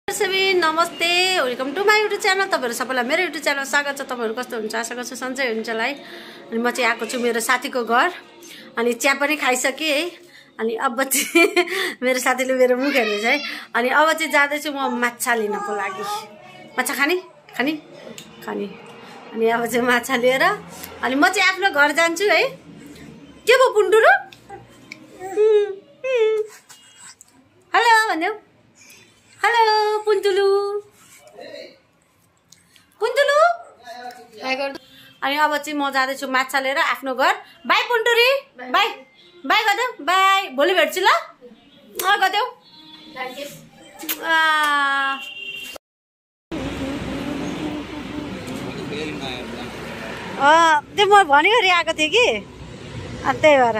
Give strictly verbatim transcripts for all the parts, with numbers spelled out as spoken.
सबै नमस्ते, welcome to my YouTube channel. तपाईँहरू सबैलाई मेरो युट्युब च्यानल स्वागत छ। तपाईँहरू कस्तो हुन्छ आशा गर्छु सन्चै हुन्छ होला है। अनि म चाहिँ आएको छु मेरो साथीको घर, अनि चिया पनि खाइसकेँ है। अनि अब चाहिँ मेरो साथीले मेरो मुख हेर्दैछ है। अनि अब चाहिँ जाँदैछु म माछा लिनको लागि। माछा खाने खाने खाने अनि अब चाहिँ माछा लिएर अनि म चाहिँ आफ्नो घर जान्छु है। के भयो पुन्टुरु? हेलो भन्यो। हेलो पुन्तुलु पुन्तुलु। अनि अब चाहिँ म जाँदैछु माछा लिएर आफ्नो घर। Bye Punturi, bye bye Gadeu, bye भोलि भेट्छु ल। अँ गदेऊ। अँ त्यो म भनिवरी आएको थिएँ कि, अनि त्यही भएर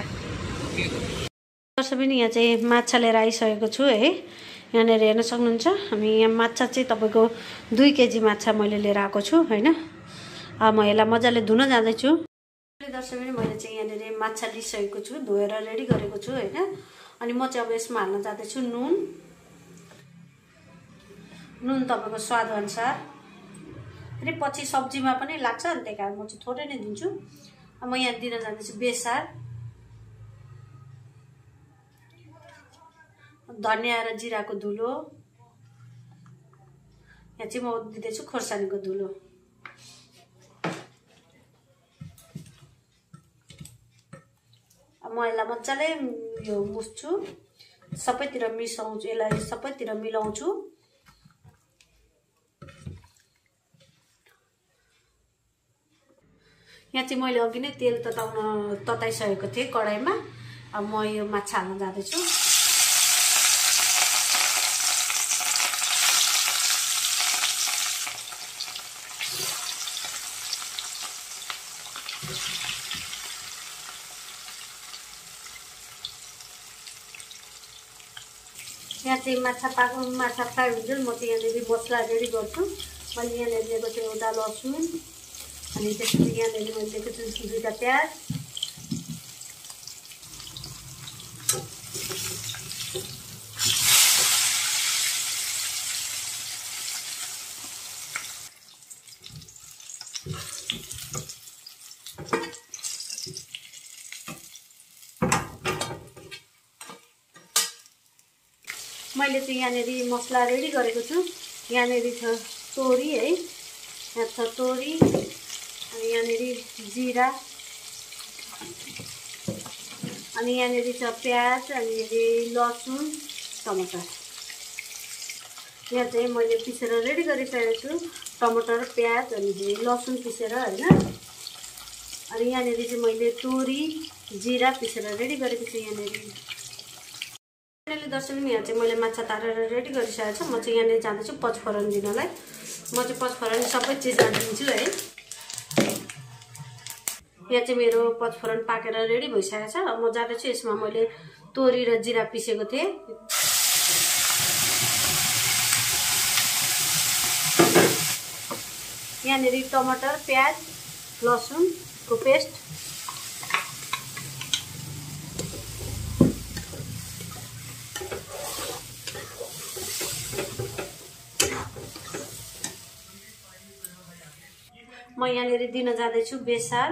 पनि यहाँ चाहिँ माछा लिएर आइसकेको छु है। यहाँनिर हेर्न सक्नुहुन्छ। हामी यहाँ माछा चाहिँ तपाईँको दुई केजी माछा मैले लिएर आएको छु होइन। अब म यसलाई मजाले धुन जाँदैछु। दर्शक पनि मैले चाहिँ यहाँनिर माछा लिइसकेको छु, धोएर रेडी गरेको छु होइन। अनि म चाहिँ अब यसमा हाल्न जाँदैछु नुन। नुन तपाईँको स्वाद अनुसार, फेरि पछि सब्जीमा पनि लाग्छ अनि त्यही कारण म चाहिँ थोरै नै दिन्छु। अब म यहाँ दिन जाँदैछु बेसार, धनियाँ र जिराको धुलो। यहाँ चाहिँ म दिँदैछु खोर्सानीको धुलो। अब म यसलाई मजाले यो मुस्छु, सबैतिर मिसाउँछु, यसलाई सबैतिर मिलाउँछु। यहाँ चाहिँ मैले अघि नै तेल तताउन तताइसकेको थिएँ कराईमा। अब म यो माछा हाल्न जाँदैछु। यहाँ चाहिँ माछा पाको माछा फ्राई हुन्छ। म चाहिँ यहाँनिर मसला रेडी गर्छु। मैले यहाँनिर लिएको छु एउटा लसुन, अनि त्यसपछि यहाँनिर मैले लिएको छु दुईवटा प्याज, मैले चाहिँ यहाँनिर मसला रेडी गरेको छु। यहाँनिर छ तोरी है, यहाँ छ तोरी, अनि यहाँनिर जिरा, अनि यहाँनिर छ प्याज, अनि लसुन, टमाटर। यहाँ चाहिँ मैले पिसेर रेडी गरिसकेको छु टमाटर, प्याज अनि लसुन पिसेर होइन। अनि यहाँनिर चाहिँ मैले तोरी, जिरा पिसेर रेडी गरेको छु यहाँनिर। दर्शक यहाँ चाहिँ मैले माछा तारेर रेडी गरिसकेको छु। म चाहिँ यहाँनिर जाँदैछु पचफोरन दिनलाई। म चाहिँ पचफोरन सबै चिज हालिदिन्छु है। यहाँ चाहिँ मेरो पचफोरन पाकेर रेडी भइसकेको छ। म जाँदैछु यसमा मैले तोरी र जिरा पिसेको थिएँ। यहाँनिर टमाटर, प्याज, लसुनको पेस्ट, म यहाँनिर दिन जाँदैछु बेसार,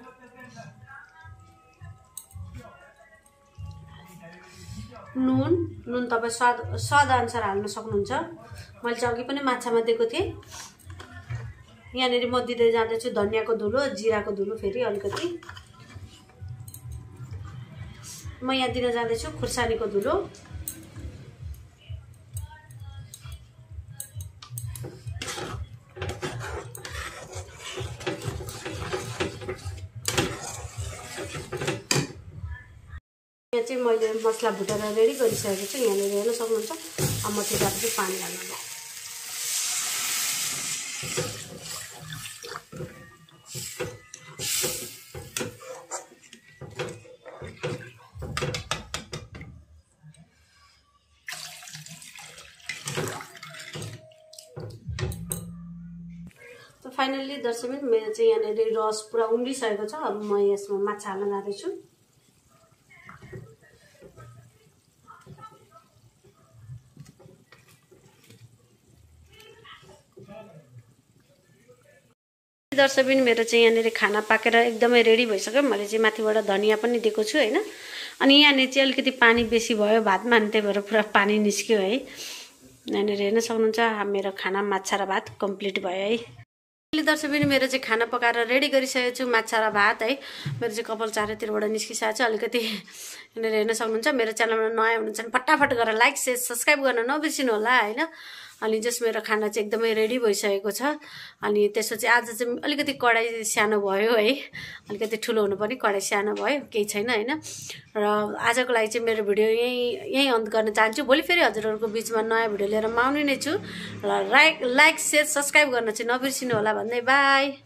नुन। नुन तपाईँ स्वाद स्वाद अनुसार हाल्न सक्नुहुन्छ। मैले चाहिँ अघि पनि माछामा दिएको थिएँ। यहाँनिर म दिँदै जाँदैछु धनियाँको धुलो, जिराको धुलो फेरि अलिकति। म यहाँ दिन जाँदैछु खुर्सानीको धुलो। यहाँ चाहिँ मैले मसला भुटेर रेडी गरिसकेको छु। यहाँनिर हेर्न सक्नुहुन्छ। अब म चाहिँ जाँदैछु पानी हाल्न। तो फाइनली दर्शक मेरो चाहिँ यहाँनिर रस पुरा उम्लिसकेको छ। अब म यसमा माछा हाल्न जाँदैछु। दर्शकबिन मेरो चाहिँ यहाँनिर खाना पाकेर एकदमै रेडी भइसक्यो। मैले चाहिँ माथिबाट धनिया पनि दिएको छु हैन। अनि यहाँनिर चाहिँ अलिकति पानी बेसी भयो भातमा, अनि त्यही भएर पुरा पानी निस्क्यो है। यहाँनिर हेर्न सक्नुहुन्छ मेरो खाना माछा र भात कम्प्लिट भयो है। अहिले दर्शकबिन मेरो चाहिँ खाना पकाएर रेडी गरिसकेको छु, माछा र भात है। मेरो चाहिँ कपाल चारैतिरबाट निस्किसकेको छ अलिकति। यहाँनिर हेर्न सक्नुहुन्छ। मेरो च्यानलमा नयाँ हुनुहुन्छ भने फटाफट गरेर लाइक शेयर सब्सक्राइब गर्न नबिर्सिनु होला हैन। अनि जस मेरो खाना चाहिँ एकदमै रेडी भइसकेको छ। अनि त्यसपछि आज चाहिँ अलिकति कडाई सानो भयो है, अलिकति ठुलो हुनु पनि कडाई सानो भयो, केही छैन हैन। र आजको लागि चाहिँ मेरो भिडियो यही यही अन्त गर्न चाहन्छु। भोलि फेरि हजुरहरूको बिचमा नयाँ भिडियो लिएर म आउने नै छु। र लाइक लाइक शेयर सब्सक्राइब गर्न चाहिँ नबिर्सिनु होला भन्दै बाई।